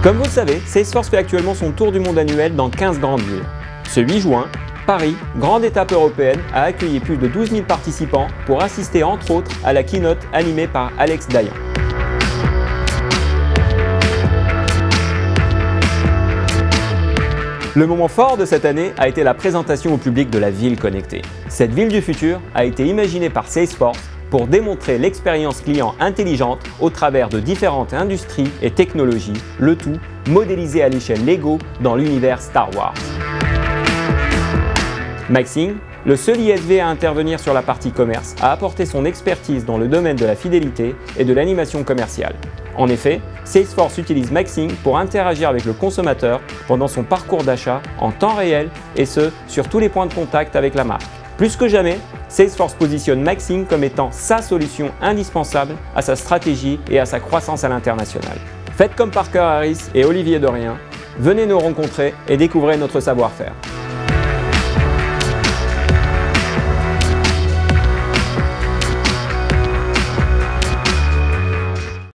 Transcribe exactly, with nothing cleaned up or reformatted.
Comme vous le savez, Salesforce fait actuellement son tour du monde annuel dans quinze grandes villes. Ce huit juin, Paris, grande étape européenne, a accueilli plus de douze mille participants pour assister entre autres à la keynote animée par Alex Dayan. Le moment fort de cette année a été la présentation au public de la ville connectée. Cette ville du futur a été imaginée par Salesforce pour démontrer l'expérience client intelligente au travers de différentes industries et technologies, le tout modélisé à l'échelle Lego dans l'univers Star Wars. Maxing, le seul I S V à intervenir sur la partie commerce, a apporté son expertise dans le domaine de la fidélité et de l'animation commerciale. En effet, Salesforce utilise Maxing pour interagir avec le consommateur pendant son parcours d'achat en temps réel et ce, sur tous les points de contact avec la marque. Plus que jamais, Salesforce positionne Maxing comme étant sa solution indispensable à sa stratégie et à sa croissance à l'international. Faites comme Parker Harris et Olivier Dorien, venez nous rencontrer et découvrez notre savoir-faire.